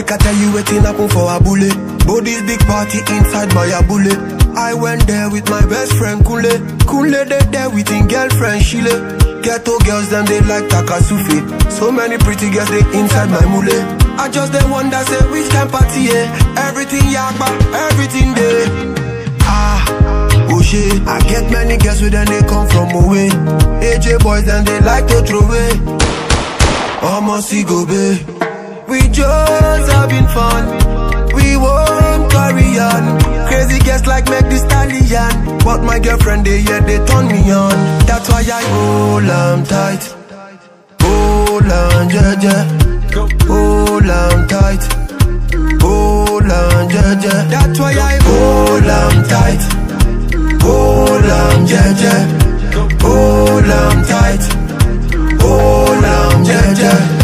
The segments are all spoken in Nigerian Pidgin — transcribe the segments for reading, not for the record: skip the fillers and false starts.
Make I tell you wetin happen for Abule. Body's big party inside my Abule. I went there with my best friend Kule. Kule they there with him girlfriend Shile. Ghetto girls them they like Takasufi. So many pretty girls they inside my mule. I just they wonder say which kind party everything yakba, everything there. Oh shit, I get many girls with them they come from away. AJ boys then they like to throw away. Almost go be. We just having fun. We won't carry on. Crazy girls like make the stallion. But my girlfriend they turn me on. That's why I hold on tight. Hold on jaja. Hold on tight. Hold on jaja. That's why I hold on tight. Hold on jaja. Hold on tight. Hold on jaja.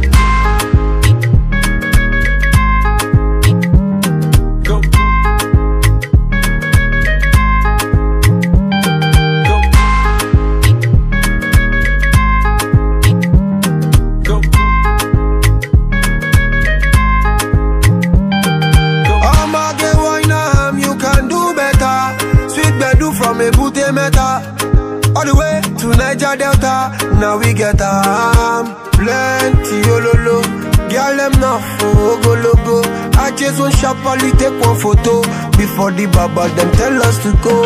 From Abule Meta all the way to Niger Delta. Now we get plenty ololo. Girl them now for go logo. I just want sharply take one photo before the baba them tell us to go.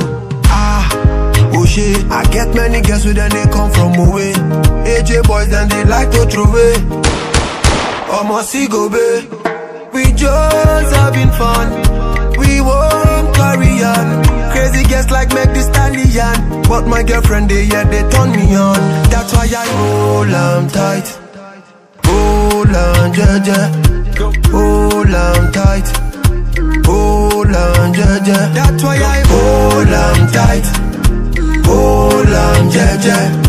Oh shit, I get many girls with them they come from away. AJ boys then they like to throw away. Almost go be. We just having fun. We won't carry on. Crazy girls like make the stallion. But my girlfriend they turn me on. That's why I hold on tight. Hold on jaja. Hold on tight. Hold on jaja. That's why I hold on tight. Hold on jaja.